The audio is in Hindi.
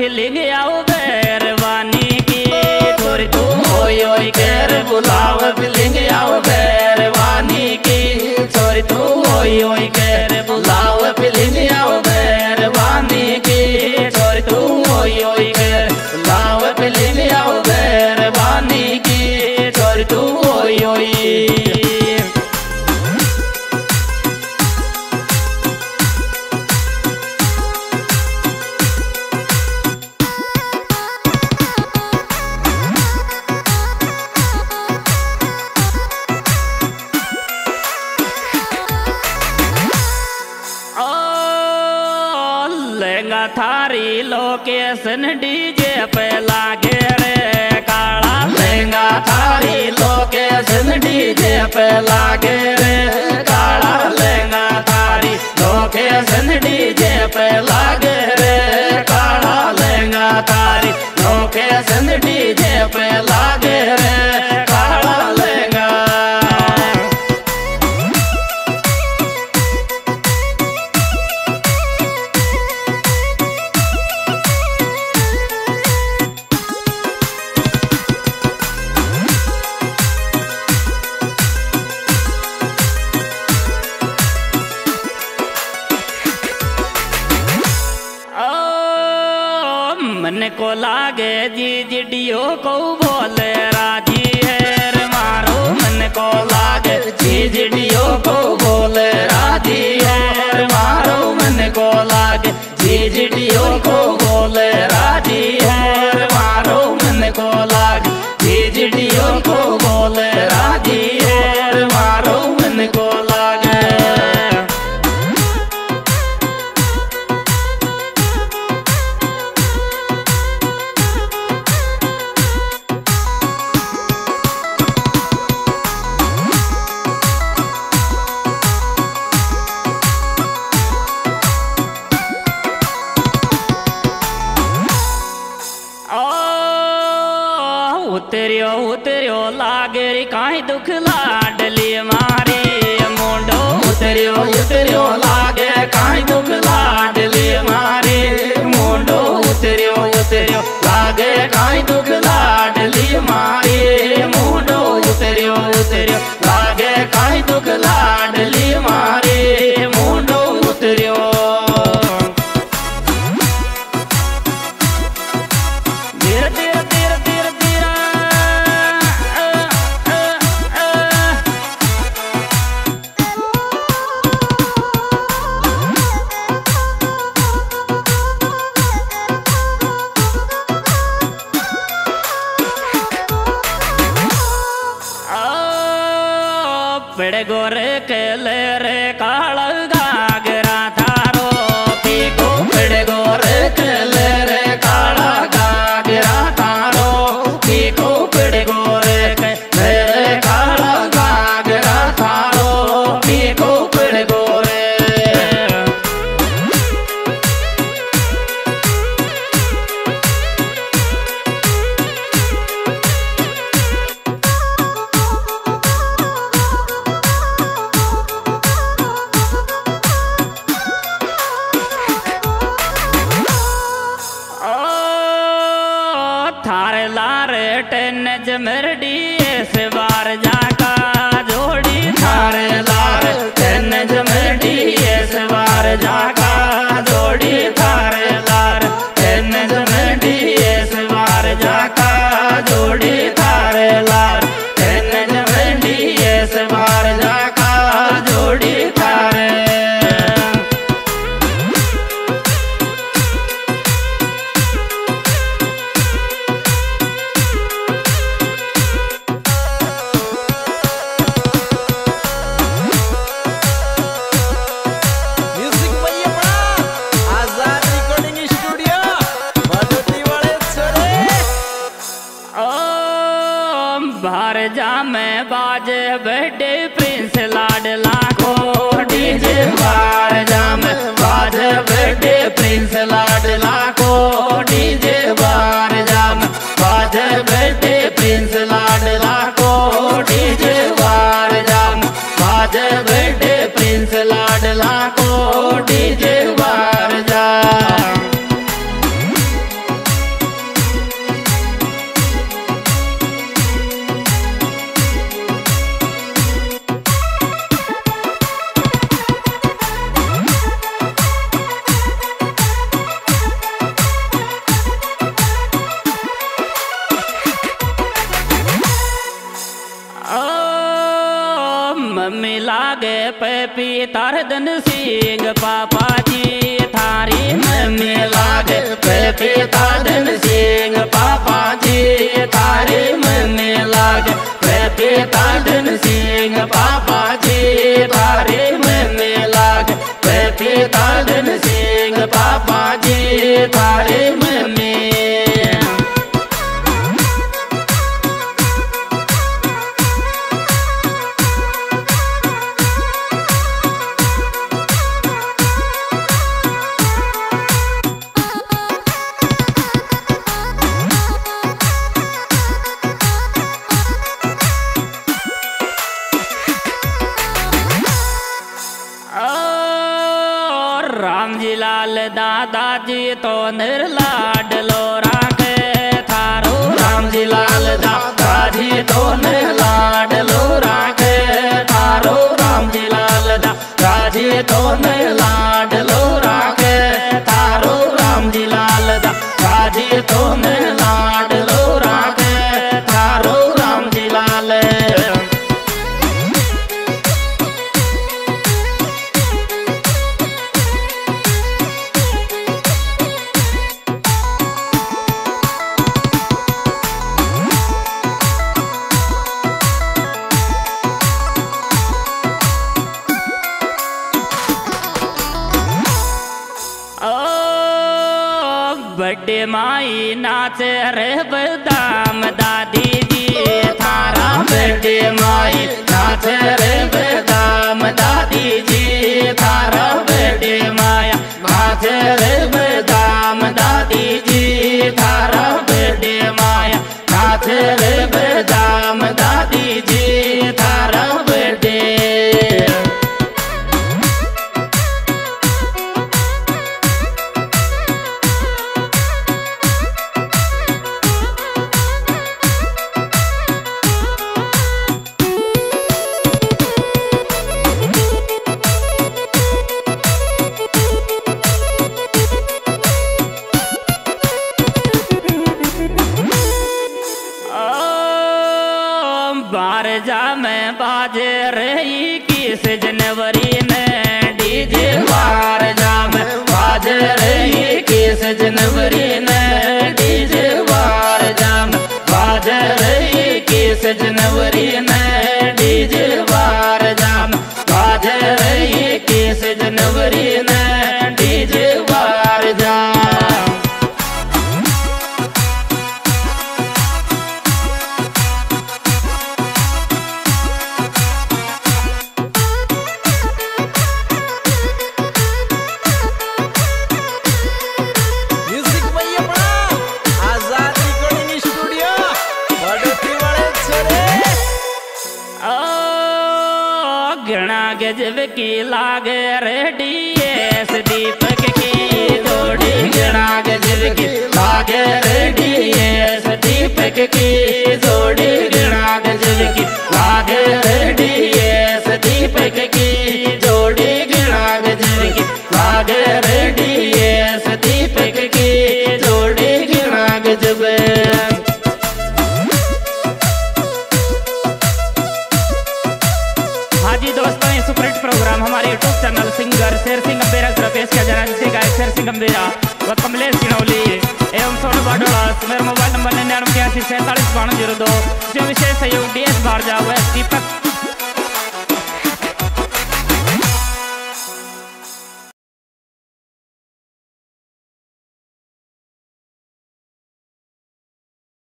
फीलिंग आओ बेरवानी की छोरी तू ओय ओय कर बुलाव फीलिंग आओ बेरवानी की छोरी तू ओय ओय कर बुलाव फीलिंग आओ बेरवानी की छोरी तू ओय ओय कर बुलाव फीलिंग आओ बेरवानी की छोरी तू ओय ओय। लहंगा थारी लोकेशन डीजे पे लागे रे काला लहंगा थारी लोकेशन डीजे पे लागे रे काला लहंगा थारी लोकेशन डीजे पे लागे रे काला लहंगा थारी लोकेशन डीजे पे लागे रे काला लहंगा। मन को लागे जी जिडियो को बोले राजी है रे मारो मन को लागे जी जिडियो को बोले राजी है रे मारो मन को लागे जी जिडियो को बोले राजी है रे मारो मन को लागे जी जिडियो को बोले राजी है रे मारो मन को लागे। उतरियो उतरियो लागे रे काई दुख लाडली मारी मुंडो उतरियो उतरियो लागे काई दुख लाडली मारी मुंडो उतरियो उतरियो लागे काई दुख लाडली मारी मुंडो उतरियो उतरियो लागे काई दुख लाडली मारी मुंडो उतरियो। पेड़ गोरे के ले रे काला गागरा थारो पीको पेड़ गोरे के ले रे काला गागरा थारो पीको पेड़ गोरे के ले रे काला गागरा थारो पीको पेड़ गोरे। थारे लारे टेन जमरडी इस बार जाका जोड़ी थारे लारे टेन जमरडी इस बार जाका जोड़ी थारे लारे टेन जमरडी इस बार जाका जोड़ी थारे लारे टेन जमरडी इस बार जाका जोड़ी थारे। बाहर जा मैं बाजे बर्थडे प्रिंस लाडला को डीजे बाहर जा मैं बाजे बर्थडे प्रिंस लाडला को डीजे बाहर जा मैं बाजे बर्थडे प्रिंस लाडला को डीजे बाहर जा मैं बाजे बर्थडे प्रिंस लाडला को डीजे बाहर जा। मम्मी लागे पेपी तार धन सिंह पापा जी थारी मम्मी लागे पेपी तार धन सिंह पापा जी थारी मम्मी लागे पेपी तार धन सिंह पापा जी थारी मम्मी लागे पेपी तार धन सिंह पापा जी थारी मम्मी। राम जी लाल दादाजी तो निर्लाडलो राखे थारो राम जी लाल दादाजी तो निर्लाडलो राखे थारो राम जी लाल दादाजी तो निर्लाडलो राखे थारो राम जी लाल दादाजी तो निर्लाडलो राखे थारो राम जी लाल। बड़े माई नाचे रे बदाम दादी जी थारा बड़े माई नाचे रे बदाम दादी जी थारा बड़े माया नाचे रे बदाम दादी जी थारा बड़े माया नाचे रे बदाम दादी जी थारा बड़े। बार जा मैं बाजे रही 21 जनवरी में डीजे बार जा मैं बाजे रही 21 जनवरी में डीजे बार जा मैं बाजे रही 21 जनवरी में डीजे बार जा मैं बाजे रही 21 जनवरी में डीजे बार जा। घना गजब की लागे रेडीएस दीपक की जोड़ी घना गजब की लागे रेडीएस दीपक की जोड़ी घना गजब की लागे रेडीएस दीपक की जोड़ी घना गजब की लागे रेडीएस दीपक की जोड़ी घना गजब। हाँ जी दोस्तों, ये सुपरहिट प्रोग्राम हमारे YouTube channel singer Sher Singh गंभीरा की तरफ पेश किया जा रहा है, जिसे गायक शेर सिंह गंभीरा व कमलेश किनौली एवं सोनू बाडोला। मेरा मोबाइल नंबर 99 87 47 5202। विशेष सहयोग DS भारजा व दीपक